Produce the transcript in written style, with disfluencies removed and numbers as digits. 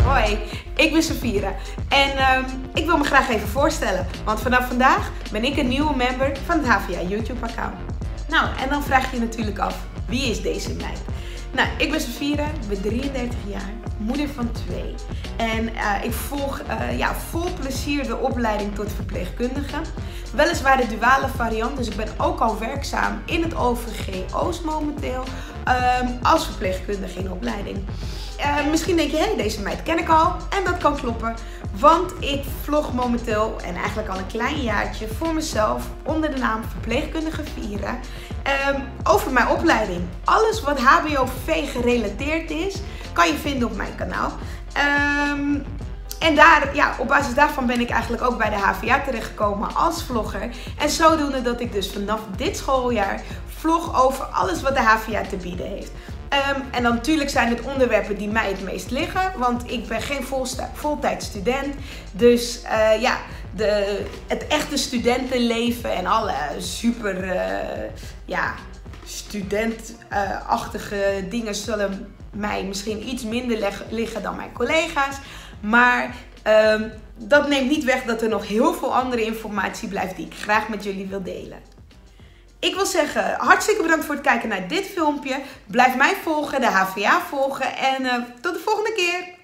Hoi, ik ben Safira en ik wil me graag even voorstellen, want vanaf vandaag ben ik een nieuwe member van het HVA YouTube account. Nou, en dan vraag je je natuurlijk af, wie is deze meid? Nou, ik ben Safira, ik ben 33 jaar, moeder van 2 en ik volg vol plezier de opleiding tot verpleegkundige. Weliswaar de duale variant, dus ik ben ook al werkzaam in het OVG Oost momenteel als verpleegkundige in opleiding. Misschien denk je, hé, deze meid ken ik al, en dat kan kloppen, want ik vlog momenteel en eigenlijk al een klein jaartje voor mezelf onder de naam Verpleegkundige Vira over mijn opleiding. Alles wat HBO-V gerelateerd is, kan je vinden op mijn kanaal. En op basis daarvan ben ik eigenlijk ook bij de HVA terechtgekomen als vlogger. En zodoende dat ik dus vanaf dit schooljaar vlog over alles wat de HVA te bieden heeft. En dan natuurlijk zijn het onderwerpen die mij het meest liggen, want ik ben geen voltijds student. Dus het echte studentenleven en alle super studentachtige dingen zullen mij misschien iets minder liggen dan mijn collega's. Maar dat neemt niet weg dat er nog heel veel andere informatie blijft die ik graag met jullie wil delen. Ik wil zeggen, hartstikke bedankt voor het kijken naar dit filmpje. Blijf mij volgen, de HVA volgen en tot de volgende keer.